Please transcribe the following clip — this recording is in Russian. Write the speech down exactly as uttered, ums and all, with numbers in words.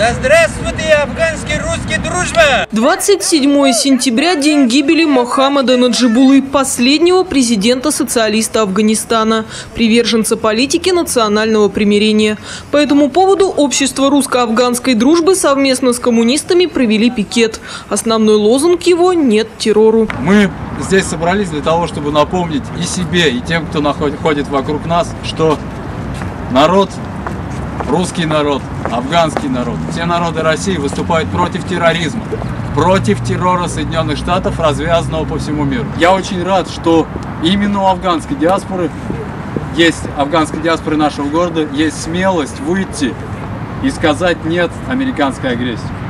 Да здравствуйте, афганский русский дружба! двадцать седьмое сентября – день гибели Мохаммада Наджибуллы, последнего президента-социалиста Афганистана, приверженца политики национального примирения. По этому поводу общество русско-афганской дружбы совместно с коммунистами провели пикет. Основной лозунг его – «Нет террору». Мы здесь собрались для того, чтобы напомнить и себе, и тем, кто находит вокруг нас, что народ, русский народ, афганский народ, все народы России выступают против терроризма, против террора Соединенных Штатов, развязанного по всему миру. Я очень рад, что именно у афганской диаспоры, есть афганской диаспоры нашего города, есть смелость выйти и сказать «нет» американской агрессии.